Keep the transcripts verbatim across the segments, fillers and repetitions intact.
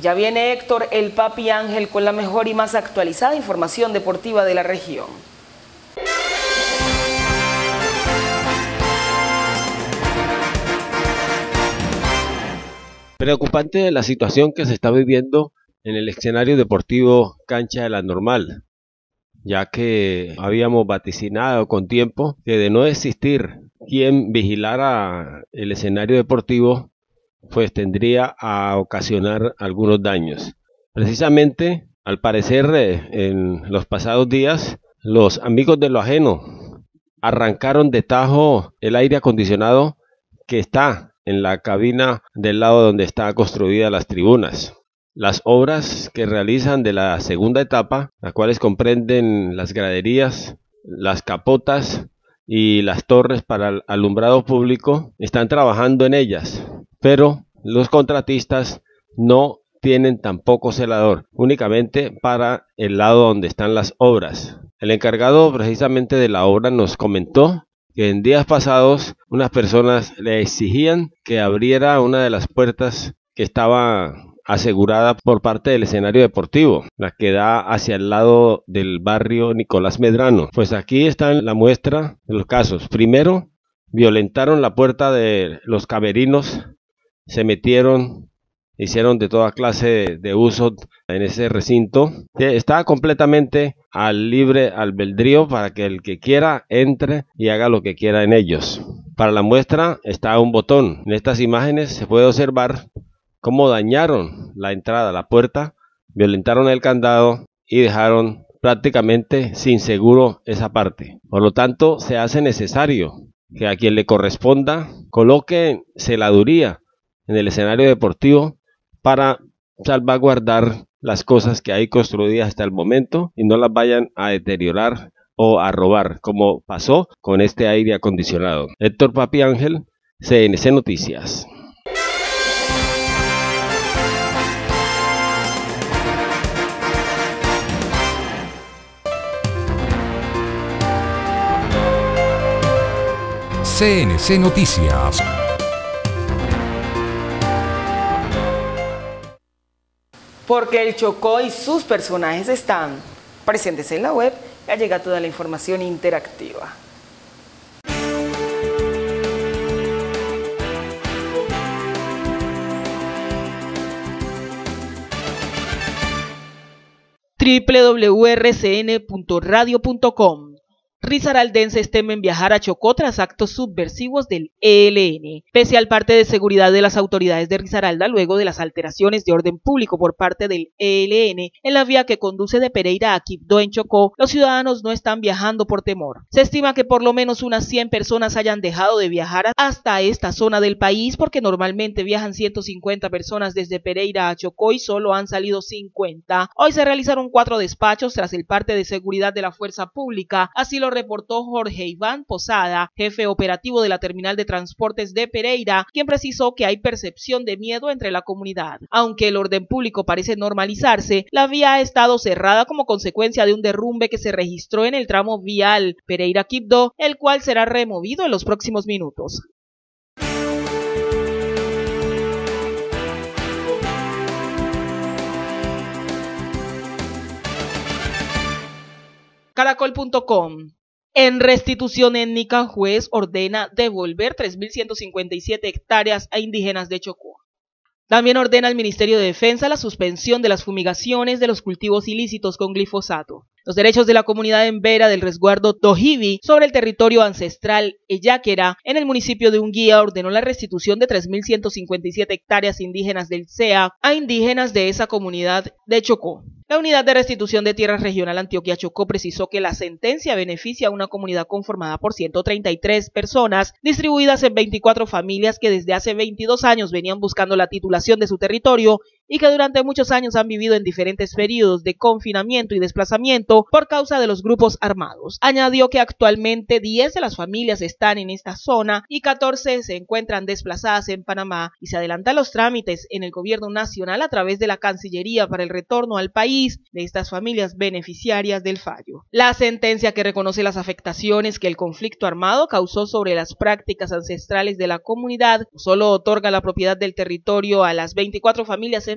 Y ya viene Héctor el Papi Ángel con la mejor y más actualizada información deportiva de la región. Preocupante la situación que se está viviendo en el escenario deportivo Cancha de la Normal, ya que habíamos vaticinado con tiempo que de no existir quien vigilara el escenario deportivo, pues tendría a ocasionar algunos daños. Precisamente, al parecer, eh, en los pasados días, los amigos de lo ajeno arrancaron de tajo el aire acondicionado que está en la cabina del lado donde están construidas las tribunas. Las obras que realizan de la segunda etapa, las cuales comprenden las graderías, las capotas y las torres para el alumbrado público, están trabajando en ellas, pero los contratistas no tienen tampoco celador, únicamente para el lado donde están las obras. El encargado precisamente de la obra nos comentó que en días pasados unas personas le exigían que abriera una de las puertas que estaba asegurada por parte del escenario deportivo, la que da hacia el lado del barrio Nicolás Medrano. Pues aquí está la muestra de los casos. Primero, violentaron la puerta de los camerinos, se metieron, hicieron de toda clase de, de uso en ese recinto. Está completamente al libre albedrío para que el que quiera entre y haga lo que quiera en ellos. Para la muestra está un botón. En estas imágenes se puede observar cómo dañaron la entrada, la puerta, violentaron el candado y dejaron prácticamente sin seguro esa parte. Por lo tanto, se hace necesario que a quien le corresponda coloque celaduría en el escenario deportivo para salvaguardar las cosas que hay construidas hasta el momento y no las vayan a deteriorar o a robar, como pasó con este aire acondicionado. Héctor Papi Ángel, C N C Noticias. C N C Noticias. Porque el Chocó y sus personajes están presentes en la web, ya llega toda la información interactiva. doble u doble u doble u punto r c n punto radio punto com. Risaraldenses temen viajar a Chocó tras actos subversivos del E L N. Pese al parte de seguridad de las autoridades de Risaralda luego de las alteraciones de orden público por parte del E L N en la vía que conduce de Pereira a Quibdó en Chocó, los ciudadanos no están viajando por temor. Se estima que por lo menos unas cien personas hayan dejado de viajar hasta esta zona del país porque normalmente viajan ciento cincuenta personas desde Pereira a Chocó y solo han salido cincuenta. Hoy se realizaron cuatro despachos tras el parte de seguridad de la fuerza pública, así lo reportó Jorge Iván Posada, jefe operativo de la terminal de transportes de Pereira, quien precisó que hay percepción de miedo entre la comunidad. Aunque el orden público parece normalizarse, la vía ha estado cerrada como consecuencia de un derrumbe que se registró en el tramo vial Pereira-Quibdó, el cual será removido en los próximos minutos. Caracol punto com. En restitución étnica, juez ordena devolver tres mil ciento cincuenta y siete hectáreas a indígenas de Chocó. También ordena al Ministerio de Defensa la suspensión de las fumigaciones de los cultivos ilícitos con glifosato. Los derechos de la comunidad embera del resguardo Tojibi sobre el territorio ancestral Eyaquera en el municipio de Unguía ordenó la restitución de tres mil ciento cincuenta y siete hectáreas indígenas del C E A a indígenas de esa comunidad de Chocó. La Unidad de Restitución de Tierras Regional Antioquia Chocó precisó que la sentencia beneficia a una comunidad conformada por ciento treinta y tres personas distribuidas en veinticuatro familias que desde hace veintidós años venían buscando la titulación de su territorio y que durante muchos años han vivido en diferentes periodos de confinamiento y desplazamiento por causa de los grupos armados. Añadió que actualmente diez de las familias están en esta zona y catorce se encuentran desplazadas en Panamá y se adelantan los trámites en el gobierno nacional a través de la Cancillería para el retorno al país de estas familias beneficiarias del fallo. La sentencia que reconoce las afectaciones que el conflicto armado causó sobre las prácticas ancestrales de la comunidad no solo otorga la propiedad del territorio a las veinticuatro familias en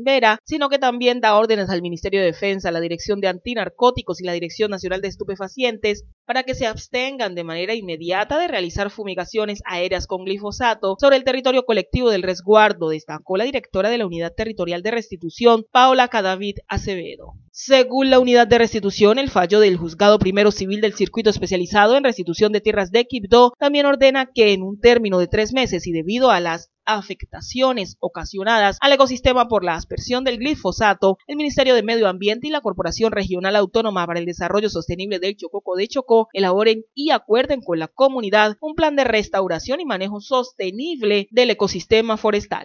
en Vera, sino que también da órdenes al Ministerio de Defensa, la Dirección de Antinarcóticos y la Dirección Nacional de Estupefacientes para que se abstengan de manera inmediata de realizar fumigaciones aéreas con glifosato sobre el territorio colectivo del resguardo, destacó la directora de la Unidad Territorial de Restitución, Paola Cadavid Acevedo. Según la Unidad de Restitución, el fallo del Juzgado Primero Civil del Circuito Especializado en Restitución de Tierras de Quibdó también ordena que en un término de tres meses y debido a las afectaciones ocasionadas al ecosistema por la aspersión del glifosato, el Ministerio de Medio Ambiente y la Corporación Regional Autónoma para el Desarrollo Sostenible del Chococo de Chocó elaboren y acuerden con la comunidad un plan de restauración y manejo sostenible del ecosistema forestal.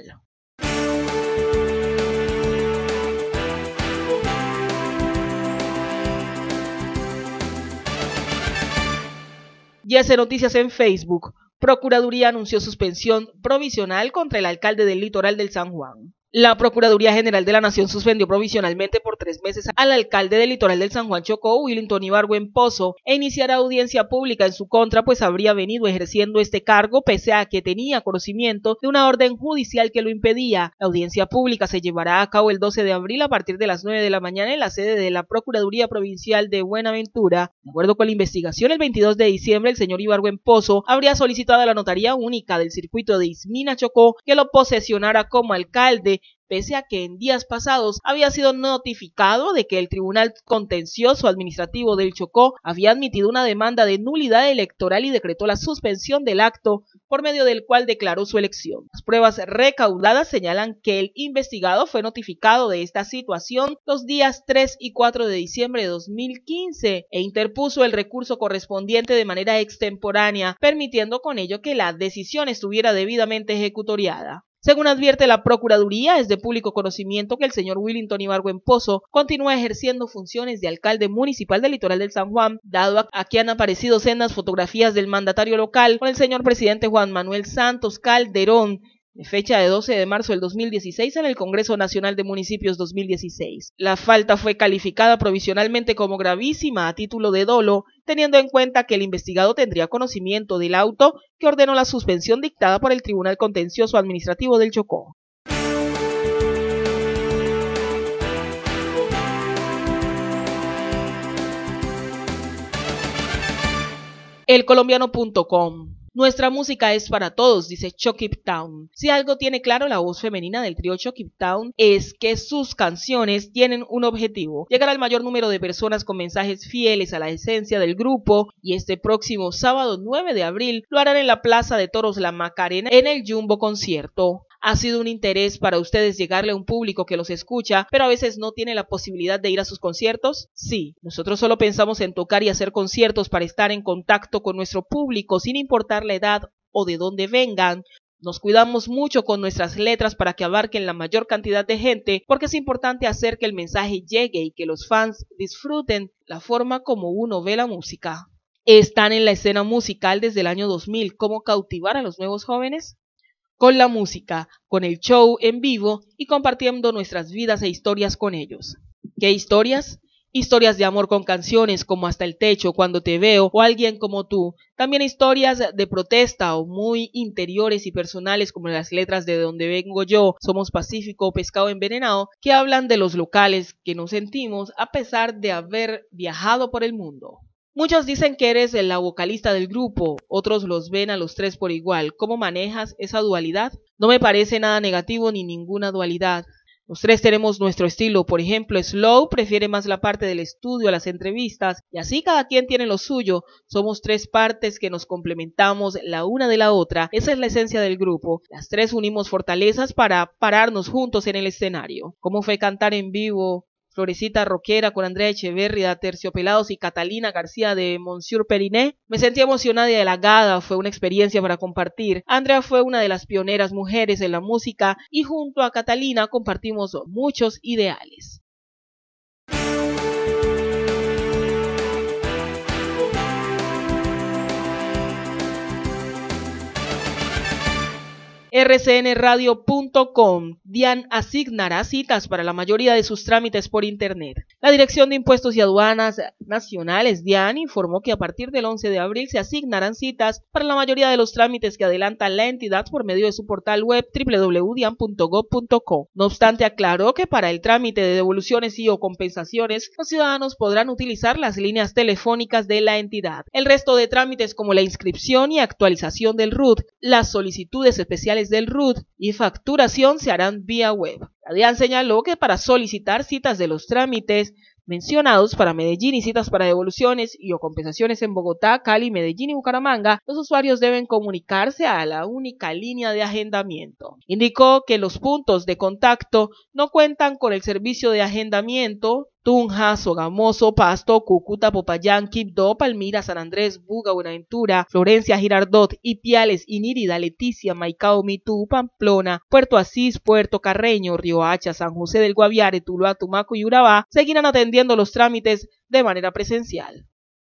Y hace noticias en Facebook. Procuraduría anunció suspensión provisional contra el alcalde del Litoral del San Juan. La Procuraduría General de la Nación suspendió provisionalmente por tres meses al alcalde del Litoral del San Juan Chocó, Willington Ibargüen Pozo, e iniciará audiencia pública en su contra, pues habría venido ejerciendo este cargo pese a que tenía conocimiento de una orden judicial que lo impedía. La audiencia pública se llevará a cabo el doce de abril a partir de las nueve de la mañana en la sede de la Procuraduría Provincial de Buenaventura. De acuerdo con la investigación, el veintidós de diciembre el señor Ibargüen Pozo habría solicitado a la Notaría Única del Circuito de Ismina Chocó que lo posesionara como alcalde, pese a que en días pasados había sido notificado de que el Tribunal Contencioso Administrativo del Chocó había admitido una demanda de nulidad electoral y decretó la suspensión del acto por medio del cual declaró su elección. Las pruebas recaudadas señalan que el investigado fue notificado de esta situación los días tres y cuatro de diciembre de dos mil quince e interpuso el recurso correspondiente de manera extemporánea, permitiendo con ello que la decisión estuviera debidamente ejecutoriada. Según advierte la Procuraduría, es de público conocimiento que el señor Willington Ibargüen Pozo continúa ejerciendo funciones de alcalde municipal del Litoral del San Juan, dado a que han aparecido sendas fotografías del mandatario local con el señor presidente Juan Manuel Santos Calderón, de fecha de doce de marzo del dos mil dieciséis en el Congreso Nacional de Municipios dos mil dieciséis. La falta fue calificada provisionalmente como gravísima a título de dolo, teniendo en cuenta que el investigado tendría conocimiento del auto que ordenó la suspensión dictada por el Tribunal Contencioso Administrativo del Chocó. El colombiano punto com. Nuestra música es para todos, dice Chokip Town. Si algo tiene claro la voz femenina del trío Chokip Town es que sus canciones tienen un objetivo: llegar al mayor número de personas con mensajes fieles a la esencia del grupo, y este próximo sábado nueve de abril lo harán en la Plaza de Toros La Macarena en el Jumbo Concierto. Ha sido un interés para ustedes llegarle a un público que los escucha, pero a veces no tiene la posibilidad de ir a sus conciertos. Sí, nosotros solo pensamos en tocar y hacer conciertos para estar en contacto con nuestro público sin importar la edad o de dónde vengan. Nos cuidamos mucho con nuestras letras para que abarquen la mayor cantidad de gente, porque es importante hacer que el mensaje llegue y que los fans disfruten la forma como uno ve la música. ¿Están en la escena musical desde el año dos mil? ¿Cómo cautivar a los nuevos jóvenes? Con la música, con el show en vivo y compartiendo nuestras vidas e historias con ellos. ¿Qué historias? Historias de amor con canciones como Hasta el Techo, Cuando Te Veo o Alguien Como Tú. También historias de protesta o muy interiores y personales como las letras de Donde Vengo Yo, Somos Pacífico o Pescado Envenenado, que hablan de los locales que nos sentimos a pesar de haber viajado por el mundo. Muchos dicen que eres la vocalista del grupo, otros los ven a los tres por igual. ¿Cómo manejas esa dualidad? No me parece nada negativo ni ninguna dualidad. Los tres tenemos nuestro estilo. Por ejemplo, Slow prefiere más la parte del estudio a las entrevistas, y así cada quien tiene lo suyo. Somos tres partes que nos complementamos la una de la otra. Esa es la esencia del grupo. Las tres unimos fortalezas para pararnos juntos en el escenario. ¿Cómo fue cantar en vivo Florecita Roquera con Andrea Echeverría, Terciopelados y Catalina García de Monsieur Periné? Me sentí emocionada y halagada, fue una experiencia para compartir. Andrea fue una de las pioneras mujeres en la música y junto a Catalina compartimos muchos ideales. R C N radio punto com. DIAN asignará citas para la mayoría de sus trámites por Internet. La Dirección de Impuestos y Aduanas Nacionales, DIAN, informó que a partir del once de abril se asignarán citas para la mayoría de los trámites que adelanta la entidad por medio de su portal web doble u doble u doble u punto dian punto gob punto co. No obstante, aclaró que para el trámite de devoluciones y o compensaciones, los ciudadanos podrán utilizar las líneas telefónicas de la entidad. El resto de trámites como la inscripción y actualización del R U T, las solicitudes especiales del R U T y facturación se harán vía web. La DIAN señaló que para solicitar citas de los trámites mencionados para Medellín y citas para devoluciones y o compensaciones en Bogotá, Cali, Medellín y Bucaramanga, los usuarios deben comunicarse a la única línea de agendamiento. Indicó que los puntos de contacto no cuentan con el servicio de agendamiento Tunja, Sogamoso, Pasto, Cúcuta, Popayán, Quibdó, Palmira, San Andrés, Buga, Buenaventura, Florencia, Girardot, Ipiales, Inírida, Leticia, Maicao, Mitú, Pamplona, Puerto Asís, Puerto Carreño, Riohacha, San José del Guaviare, Tuluá, Tumaco y Urabá seguirán atendiendo los trámites de manera presencial.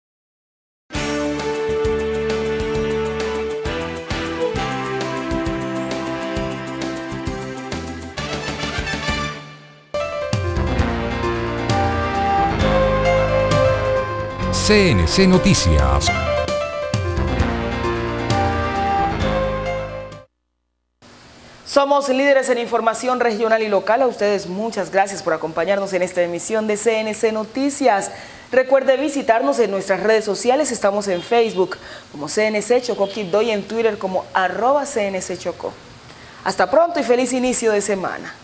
C N C Noticias. Somos líderes en información regional y local. A ustedes muchas gracias por acompañarnos en esta emisión de C N C Noticias. Recuerde visitarnos en nuestras redes sociales. Estamos en Facebook como C N C Chocó Quibdó y en Twitter como arroba C N C Chocó. Hasta pronto y feliz inicio de semana.